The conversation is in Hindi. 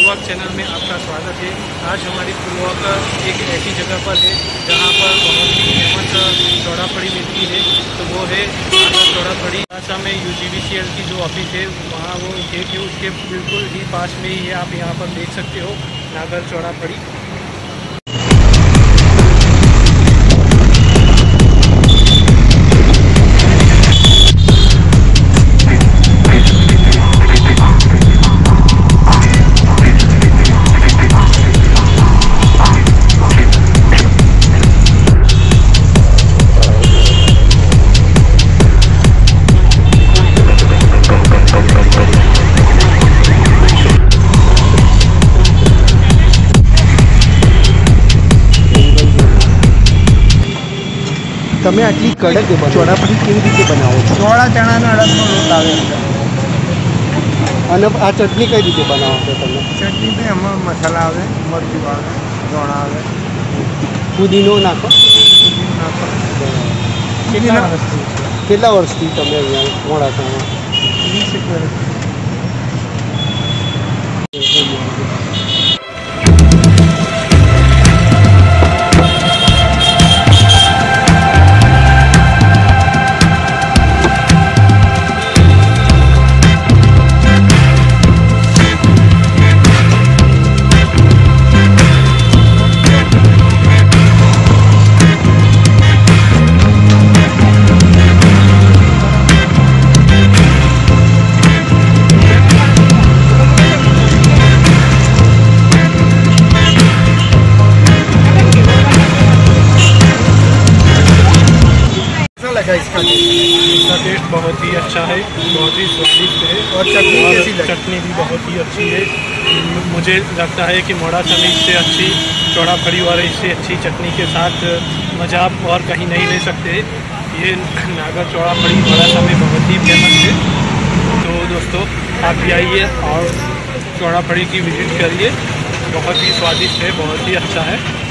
वॉक चैनल में आपका स्वागत है। आज हमारी फूड वॉक एक ऐसी जगह पर है जहां पर बहुत ही फेमस चौड़ा फड़ी मिलती है, तो वो है नागर चौड़ा फड़ी। आशा में UGVCL की जो ऑफिस है वहाँ वो गेट है, उसके बिल्कुल ही पास में ही है। आप यहाँ पर देख सकते हो नागर चौड़ा फड़ी। તમે આટલી કડક ચોળાફળી કેવી રીતે બનાવો છો? ચોળા ચણાનો અડદનો લોટ આવે અંદર, અને આ ચટણી કઈ રીતે બનાવો છો તમે? ચટણી તો એમાં મસાલા આવે, મરચું આવે, ધોણા આવે, પુદીનો નાખો. નાખો. કેટલા વર્ષથી તમે અહીંયા મોડાસામાં? 20 વર્ષ. इसका टेस्ट बहुत ही अच्छा है, बहुत ही स्वादिष्ट है और चटनी भी बहुत ही अच्छी है। मुझे लगता है कि मोड़ासा में इससे अच्छी चौड़ा फड़ी और इससे अच्छी चटनी के साथ मज़ा आप और कहीं नहीं ले सकते। ये नागर चौड़ा फड़ी मोड़ासा में बहुत ही फेमस है। तो दोस्तों आप भी आइए और चौड़ा फड़ी की विजिट करिए, बहुत ही स्वादिष्ट है, बहुत ही अच्छा है।